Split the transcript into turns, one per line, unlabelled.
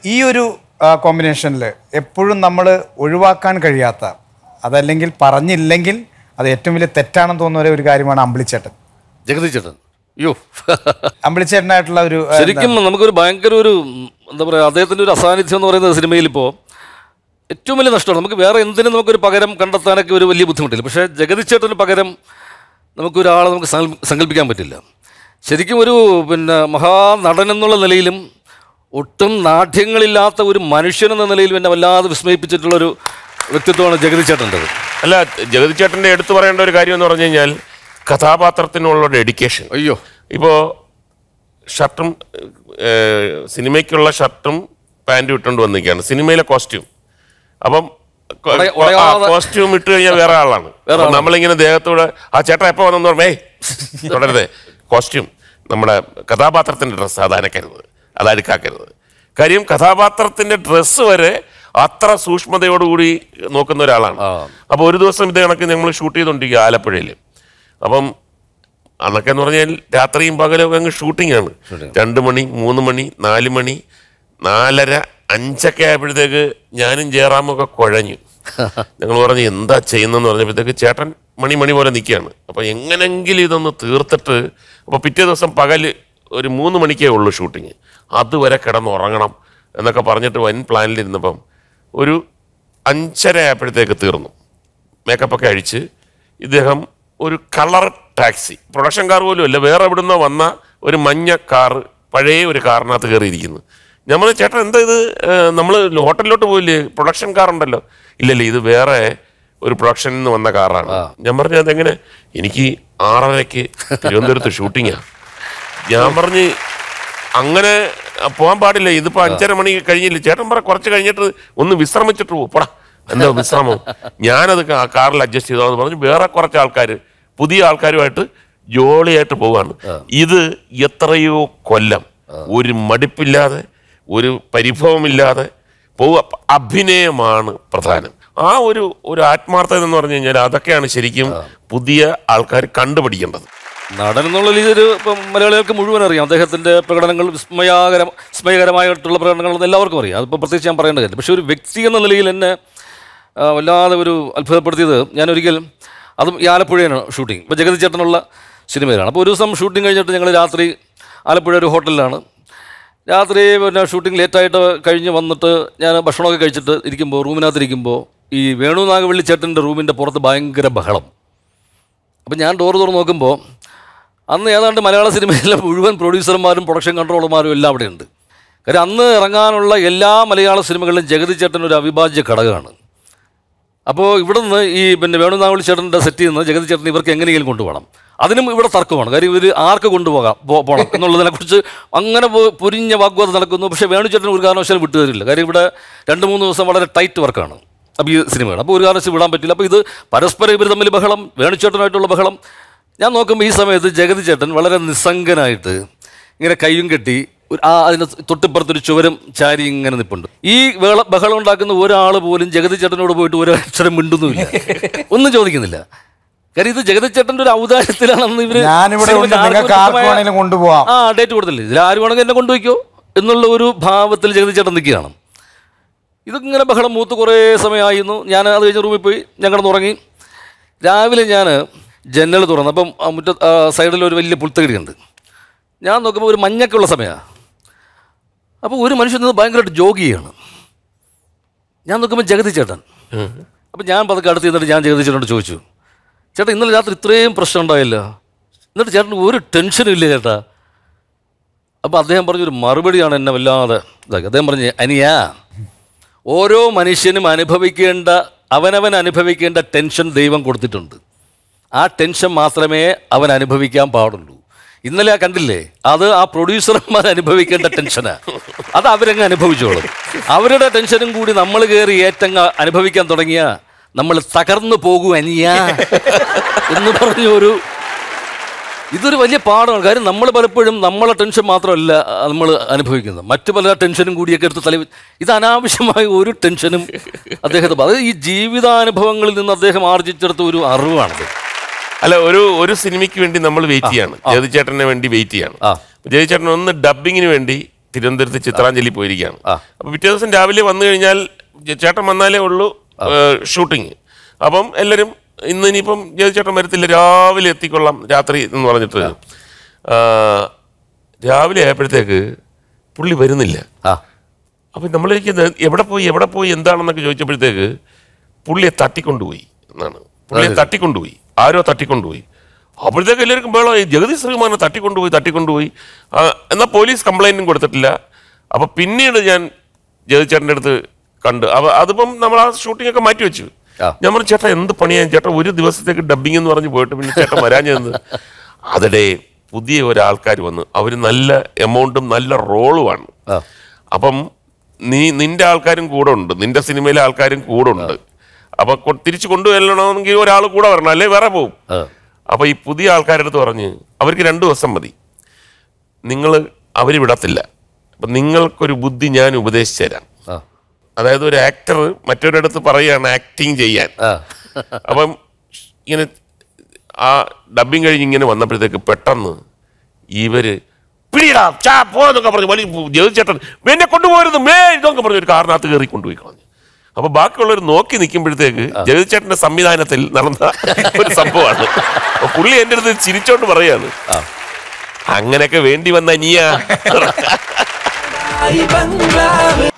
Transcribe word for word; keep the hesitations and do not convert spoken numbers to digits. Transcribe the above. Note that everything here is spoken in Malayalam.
ഈ ഒരു കോമ്പിനേഷനിൽ എപ്പോഴും നമ്മൾ ഒഴിവാക്കാൻ കഴിയാത്ത അതല്ലെങ്കിൽ പറഞ്ഞില്ലെങ്കിൽ അത് ഏറ്റവും വലിയ തെറ്റാണെന്ന് തോന്നുന്ന ഒരു കാര്യമാണ് അമ്പിളിച്ചേട്ടൻ.
ജഗതിച്ചേട്ടൻ അയ്യോ
അമ്പിളിച്ചേട്ടനായിട്ടുള്ള ഒരു
ശരിക്കും നമുക്കൊരു ഭയങ്കര ഒരു എന്താ പറയുക അദ്ദേഹത്തിൻ്റെ ഒരു അസാന്നിധ്യം എന്ന് പറയുന്നത് സിനിമയിൽ ഇപ്പോൾ ഏറ്റവും വലിയ നഷ്ടമാണ്. നമുക്ക് വേറെ എന്തിനും നമുക്കൊരു പകരം കണ്ടെത്താനൊക്കെ ഒരു വലിയ ബുദ്ധിമുട്ടില്ല. പക്ഷേ ജഗതിച്ചേട്ടന് പകരം നമുക്കൊരാളെ നമുക്ക് സങ്കല്പിക്കാൻ പറ്റില്ല. ശരിക്കും ഒരു പിന്നെ മഹാനടൻ എന്നുള്ള നിലയിലും ഒട്ടും നാട്യങ്ങളില്ലാത്ത ഒരു മനുഷ്യനെന്ന നിലയിലും എന്നെ വല്ലാതെ വിസ്മയിപ്പിച്ചിട്ടുള്ളൊരു വ്യക്തിത്വമാണ് ജഗതിച്ചേട്ടൻ്റെത്.
അല്ല, ജഗതിച്ചേട്ടൻ്റെ എടുത്തു പറയേണ്ട ഒരു കാര്യം എന്ന് പറഞ്ഞു കഴിഞ്ഞാൽ കഥാപാത്രത്തിനുള്ള ഡെഡിക്കേഷൻ. അയ്യോ, ഇപ്പോൾ ഷർട്ടും സിനിമയ്ക്കുള്ള ഷർട്ടും പാൻറ്റും ഇട്ടുകൊണ്ട് വന്നിരിക്കുകയാണ്, സിനിമയിലെ കോസ്റ്റ്യൂം. അപ്പം കോസ്റ്റ്യൂം ഇട്ട് കഴിഞ്ഞാൽ വേറെ ആളാണ്. നമ്മളിങ്ങനെ ദേഹത്തോട് ആ ചേട്ടൻ എപ്പോൾ വന്നെന്ന് പറഞ്ഞേ തുടരുതേ, കോസ്റ്റ്യൂം നമ്മുടെ കഥാപാത്രത്തിൻ്റെ ഡ്രസ്സ് അതാനക്കരുത്, അതടുക്കാക്കരുത്. കാര്യം കഥാപാത്രത്തിൻ്റെ ഡ്രസ്സ് വരെ അത്ര സൂക്ഷ്മതയോടുകൂടി നോക്കുന്ന ഒരാളാണ്. അപ്പോൾ ഒരു ദിവസം ഇത് കണക്ക് ഞങ്ങൾ ഷൂട്ട് ചെയ്തുകൊണ്ടിരിക്കുക ആലപ്പുഴയിൽ. അപ്പം അന്നൊക്കെ എന്ന് പറഞ്ഞാൽ രാത്രിയും പകലും അങ്ങ് ഷൂട്ടിംഗ് ആണ്. രണ്ട് മണി മൂന്ന് മണി നാല് മണി നാലര അഞ്ചൊക്കെ ആയപ്പോഴത്തേക്ക് ഞാനും ജയറാമൊക്കെ കുഴഞ്ഞു. ഞങ്ങൾ പറഞ്ഞു എന്താ ചെയ്യുന്നതെന്ന് പറഞ്ഞപ്പോഴത്തേക്ക് ചേട്ടൻ മണി മണി പോലെ നിൽക്കുകയാണ്. അപ്പോൾ എങ്ങനെങ്കിലും ഇതൊന്ന് തീർത്തിട്ട്, അപ്പോൾ പിറ്റേ ദിവസം പകൽ ഒരു മൂന്ന് മണിക്കേ ഉള്ളൂ ഷൂട്ടിങ്, അതുവരെ കിടന്നുറങ്ങണം എന്നൊക്കെ പറഞ്ഞിട്ട് വൻ പ്ലാനിലിരുന്നപ്പം ഒരു അഞ്ചര ആയപ്പോഴത്തേക്ക് തീർന്നു. മേക്കപ്പൊക്കെ അഴിച്ച് ഇദ്ദേഹം ഒരു കളർ ടാക്സി, പ്രൊഡക്ഷൻ കാർ പോലും അല്ല, വേറെ എവിടുന്നോ വന്ന ഒരു മഞ്ഞ കാറ്, പഴയ ഒരു കാറിനകത്ത് കയറിയിരിക്കുന്നു. ഞാൻ പറഞ്ഞു ചേട്ടൻ എന്താ ഇത്, നമ്മൾ ഹോട്ടലിലോട്ട് പോയില്ലേ, പ്രൊഡക്ഷൻ കാർ ഉണ്ടല്ലോ. ഇല്ലല്ലേ, ഇത് വേറെ ഒരു പ്രൊഡക്ഷനിൽ നിന്ന് വന്ന കാറാണ്. ഞാൻ പറഞ്ഞു അതെങ്ങനെ, എനിക്ക് ആറരയ്ക്ക് തിരുവനന്തപുരത്ത് ഷൂട്ടിങ്ങാണ്. ഞാൻ പറഞ്ഞ് അങ്ങനെ പോകാൻ പാടില്ല, ഇതിപ്പോൾ അഞ്ചര മണി കഴിഞ്ഞില്ല. ചേട്ടൻ പറ കുറച്ച് കഴിഞ്ഞിട്ട് ഒന്ന് വിശ്രമിച്ചിട്ട് പോകും. പോടാ, എന്താ വിശ്രമം, ഞാനത് കാറിൽ അഡ്ജസ്റ്റ് ചെയ്തോന്ന് പറഞ്ഞു വേറെ കുറച്ച് ആൾക്കാർ പുതിയ ആൾക്കാരുമായിട്ട് ജോളിയായിട്ട് പോവാണ്. ഇത് എത്രയോ കൊല്ലം ഒരു മടുപ്പില്ലാതെ ഒരു പരിഭവമില്ലാതെ പോവുക. അഭിനയമാണ് പ്രധാനം. ആ ഒരു ഒരു ആത്മാർത്ഥത എന്ന് പറഞ്ഞു കഴിഞ്ഞാൽ അതൊക്കെയാണ് ശരിക്കും പുതിയ ആൾക്കാർ കണ്ടുപിടിക്കേണ്ടത്.
നടൻ എന്നുള്ള രീതിയിൽ ഇപ്പം മലയാളികൾക്ക് മുഴുവൻ അറിയാം. അദ്ദേഹത്തിൻ്റെ പ്രകടനങ്ങൾ വിസ്മയാകരം വിസ്മയകരമായിട്ടുള്ള പ്രകടനങ്ങൾ എല്ലാവർക്കും അറിയാം. അതിപ്പോൾ പ്രത്യേകിച്ച് ഞാൻ പറയേണ്ട കാര്യം. പക്ഷേ ഒരു വ്യക്തി എന്ന നിലയിൽ എന്നെ വല്ലാതെ ഒരു അത്ഭുതപ്പെടുത്തിയത്, ഞാനൊരിക്കൽ അതും ഈ ആലപ്പുഴയാണ് ഷൂട്ടിങ്, ഇപ്പോൾ ജഗതിച്ചേട്ടനുള്ള സിനിമയിലാണ്. അപ്പോൾ ഒരു ദിവസം ഷൂട്ടിങ് കഴിഞ്ഞിട്ട് ഞങ്ങൾ രാത്രി ആലപ്പുഴ ഒരു ഹോട്ടലിലാണ്. രാത്രി പിന്നെ ഷൂട്ടിംഗ് ലേറ്റായിട്ട് കഴിഞ്ഞ് വന്നിട്ട് ഞാൻ ഭക്ഷണമൊക്കെ കഴിച്ചിട്ട് ഇരിക്കുമ്പോൾ റൂമിനകത്തിരിക്കുമ്പോൾ ഈ വേണു നാഗവള്ളി ചേട്ടൻ്റെ റൂമിൻ്റെ പുറത്ത് ഭയങ്കര ബഹളം. അപ്പം ഞാൻ ഡോർ തുറന്ന് നോക്കുമ്പോൾ അന്ന് ഏതാണ്ട് മലയാള സിനിമയിലെ മുഴുവൻ പ്രൊഡ്യൂസർമാരും പ്രൊഡക്ഷൻ കൺട്രോളർമാരും എല്ലാം അവിടെ ഉണ്ട്. കാര്യം അന്ന് ഇറങ്ങാനുള്ള എല്ലാ മലയാള സിനിമകളിലും ജഗതിച്ചേട്ടൻ ഒരു അവിഭാജ്യ ഘടകമാണ്. അപ്പോൾ ഇവിടെ നിന്ന് ഈ പിന്നെ വേണു നാഗവള്ളി ചേട്ടൻ്റെ സെറ്റിൽ നിന്ന് ജഗതിച്ചേട്ടൻ ഇവർക്ക് എങ്ങനെയെങ്കിലും കൊണ്ടുപോകണം. അതിനും ഇവിടെ തർക്കമാണ്. കാര്യം ഇവർ ആർക്ക് കൊണ്ടുപോകാം പോകണം എന്നുള്ളതിനെക്കുറിച്ച് അങ്ങനെ പൊരിഞ്ഞ വാഗ്വാദം നടക്കുന്നു. പക്ഷേ വേണുചേട്ടൻ ഒരു കാരണവശാലും വിട്ടു തരില്ല. കാര്യം ഇവിടെ രണ്ട് മൂന്ന് ദിവസം വളരെ ടൈറ്റ് വർക്കാണ് അപ്പോൾ ഈ സിനിമയാണ്. അപ്പോൾ ഒരു കാരണവശാലും വിടാൻ പറ്റില്ല. അപ്പോൾ ഇത് പരസ്പരം ഇവർ തമ്മിൽ ബഹളം, വേണുചേട്ടനായിട്ടുള്ള ബഹളം. ഞാൻ നോക്കുമ്പോൾ ഈ സമയത്ത് ജഗതിച്ചേട്ടൻ വളരെ നിസ്സംഗനായിട്ട് ഇങ്ങനെ കയ്യും കെട്ടി ഒരു ആ അതിന് തൊട്ടിപ്പുറത്തൊരു ചുവരും ചാരി ഇങ്ങനെ നിൽപ്പുണ്ട്. ഈ വേള ബഹളം ഉണ്ടാക്കുന്ന ഒരാൾ പോലും ജഗതിച്ചേട്ടനോട് പോയിട്ട് ഒരു അക്ഷരം മിണ്ടുന്നുമില്ല, ഒന്നും ചോദിക്കുന്നില്ല. കാര്യം ഇത് ജഗതിച്ചേട്ടൻ്റെ ഒരു ഔദാര്യത്തിലാണെന്ന് ഇവർ
കൊണ്ടുപോകാം
ആ ഡേറ്റ് കൊടുത്തില്ലേ, ഇതിൽ ആര് വേണമെങ്കിൽ എന്നെ കൊണ്ടുപോയിക്കോ എന്നുള്ള ഒരു ഭാവത്തിൽ ജഗതിച്ചേട്ടൻ നിൽക്കുകയാണ്. ഇതിങ്ങനെ ബഹളം മൂത്ത് കുറേ സമയമായിരുന്നു. ഞാൻ അത് കഴിഞ്ഞ് റൂമിൽ പോയി ഞങ്ങളൊന്ന് ഉറങ്ങി. രാവിലെ ഞാൻ ജനൽ തുറന്നു. അപ്പം മുറ്റ സൈഡിൽ ഒരു വലിയ പുൽത്തകിടിയുണ്ട്. ഞാൻ നോക്കുമ്പോൾ ഒരു മഞ്ഞൊക്കെയുള്ള സമയമാണ്. അപ്പോൾ ഒരു മനുഷ്യൻ നിന്ന് ഭയങ്കരമായിട്ട് ജോഗ് ചെയ്യാണ്. ഞാൻ നോക്കുമ്പോൾ ജഗതിച്ചേട്ടൻ. അപ്പം ഞാൻ പതുക്കെ അടുത്ത് ചെന്നിട്ട് ഞാൻ ജഗതിച്ചേട്ടനോട് ചോദിച്ചു, ചേട്ടാ ഇന്നലെ രാത്രി ഇത്രയും പ്രശ്നം ഉണ്ടായില്ല, എന്നിട്ട് ചേട്ടന് ഒരു ടെൻഷനും ഇല്ല ചേട്ടാ? അപ്പോൾ അദ്ദേഹം പറഞ്ഞൊരു മറുപടിയാണ് എന്നെ വല്ലാതെ ഇതാക്കി. അദ്ദേഹം പറഞ്ഞു, അനിയാ, ഓരോ മനുഷ്യനും അനുഭവിക്കേണ്ട അവനവൻ അനുഭവിക്കേണ്ട ടെൻഷൻ ദൈവം കൊടുത്തിട്ടുണ്ട്. ആ ടെൻഷൻ മാത്രമേ അവൻ അനുഭവിക്കാൻ പാടുള്ളൂ. ഇന്നലെ ആ കണ്ടില്ലേ, അത് ആ പ്രൊഡ്യൂസർമാർ അനുഭവിക്കേണ്ട ടെൻഷനാണ്. അത് അവരങ്ങ് അനുഭവിച്ചോളും. അവരുടെ ടെൻഷനും കൂടി നമ്മൾ കയറി ഏറ്റങ്ങ് അനുഭവിക്കാൻ തുടങ്ങിയ നമ്മൾ തകർന്നു പോകും അനിയാ എന്ന് പറഞ്ഞ ഒരു ഇതൊരു വലിയ പാഠമാണ്. കാര്യം നമ്മൾ പലപ്പോഴും നമ്മളെ ടെൻഷൻ മാത്രമല്ല നമ്മൾ അനുഭവിക്കുന്നത്, മറ്റു പല ടെൻഷനും കൂടിയൊക്കെ എടുത്ത് തല ഇത് അനാവശ്യമായ ഒരു ടെൻഷനും അദ്ദേഹത്തെ അത് ഈ ജീവിതാനുഭവങ്ങളിൽ നിന്ന് അദ്ദേഹം ആർജിച്ചെടുത്ത ഒരു അറിവാണത്.
അല്ല, ഒരു ഒരു സിനിമയ്ക്ക് വേണ്ടി നമ്മൾ വെയിറ്റ് ചെയ്യാണ്, ജഗതിച്ചേട്ടന് വേണ്ടി വെയിറ്റ് ചെയ്യാണ്. ജഗതിച്ചേട്ടൻ ഒന്ന് ഡബിങ്ങിന് വേണ്ടി തിരുവനന്തപുരത്ത് ചിത്രാഞ്ജലി പോയിരിക്കുകയാണ്. അപ്പോൾ പിറ്റേ ദിവസം രാവിലെ വന്നു കഴിഞ്ഞാൽ ചേട്ടൻ വന്നാലേ ഉള്ളൂ ഷൂട്ടിങ്. അപ്പം എല്ലാവരും ഇന്ന് ഇനിയിപ്പം ജയചേട്ടൻ വരത്തില്ല, രാവിലെ എത്തിക്കൊള്ളാം രാത്രി എന്ന് പറഞ്ഞിട്ട് രാവിലെ ആയപ്പോഴത്തേക്ക് പുള്ളി വരുന്നില്ല. അപ്പം നമ്മളേക്ക് എവിടെ പോയി എവിടെ പോയി എന്താണെന്നൊക്കെ ചോദിച്ചപ്പോഴത്തേക്ക് പുള്ളിയെ തട്ടിക്കൊണ്ടുപോയി എന്നാണ്. പുള്ളിയെ തട്ടിക്കൊണ്ടുപോയി, ആരോ തട്ടിക്കൊണ്ടുപോയി. അപ്പോഴത്തേക്ക് എല്ലാവർക്കും വേണം ഈ ജഗദീഷ് ശ്രീമാനെ തട്ടിക്കൊണ്ടുപോയി തട്ടിക്കൊണ്ടുപോയി എന്നാൽ പോലീസ് കംപ്ലൈൻറ്റും കൊടുത്തിട്ടില്ല. അപ്പം പിന്നീട് ഞാൻ ജഗദീഷേട്ടൻ്റെ അടുത്ത് കണ്ട് അവ അതിപ്പം നമ്മൾ ആ ഷൂട്ടിംഗ് ഒക്കെ മാറ്റി വെച്ചു. ഞാൻ പറഞ്ഞു ചേട്ടാ എന്ത് പണിയാണ് ചേട്ടാ, ഒരു ദിവസത്തേക്ക് ഡബ്ബിങ് എന്ന് പറഞ്ഞ് പോയിട്ട് പിന്നെ ചേട്ടൻ വരാഞ്ഞത്. അതിടെ പുതിയ ഒരാൾക്കാർ വന്ന് അവർ നല്ല എമൗണ്ടും നല്ല റോളുമാണ്. അപ്പം നീ നിന്റെ ആൾക്കാരും കൂടെ ഉണ്ട്, നിന്റെ സിനിമയിലെ ആൾക്കാരും കൂടെ ഉണ്ട്. അപ്പൊ തിരിച്ചു കൊണ്ടുവരണമെങ്കിൽ ഒരാൾ കൂടെ വരണം, അല്ലേ വേറെ പോവും. അപ്പൊ ഈ പുതിയ ആൾക്കാരുടെ അടുത്ത് പറഞ്ഞ് അവർക്ക് രണ്ടു ദിവസം മതി, നിങ്ങൾ അവർ വിടത്തില്ല. അപ്പൊ നിങ്ങൾക്കൊരു ബുദ്ധി ഞാൻ ഉപദേശിച്ചു തരാം. അതായത് ഒരു ആക്ടർ മറ്റൊരിടത്ത് പറയുകയാണ് ആക്ടിങ് ചെയ്യാൻ. അപ്പം ഇങ്ങനെ ആ ഡബ്ബിങ് കഴിഞ്ഞ് ഇങ്ങനെ വന്നപ്പോഴത്തേക്ക് പെട്ടെന്ന് ഇവര് പിടിയിടാ ചാ പോന്നൊക്കെ പറഞ്ഞു വലിയ ജഗദീഷേട്ടൻ എന്നെ കൊണ്ടുപോകരുത് മേ ഇതൊക്കെ പറഞ്ഞു ഒരു കാറിനകത്ത് കയറി കൊണ്ടുപോയി കളഞ്ഞു. അപ്പൊ ബാക്കിയുള്ളവർ നോക്കി നിൽക്കുമ്പോഴത്തേക്ക് ജഗദീഷേട്ടന്റെ സംവിധാനത്തിൽ നടന്ന ഒരു സംഭവമാണ്. അപ്പൊ പുള്ളി എൻ്റെ അടുത്ത് ചിരിച്ചോണ്ട് പറയാണ് അങ്ങനെയൊക്കെ വേണ്ടി വന്ന നീയാ.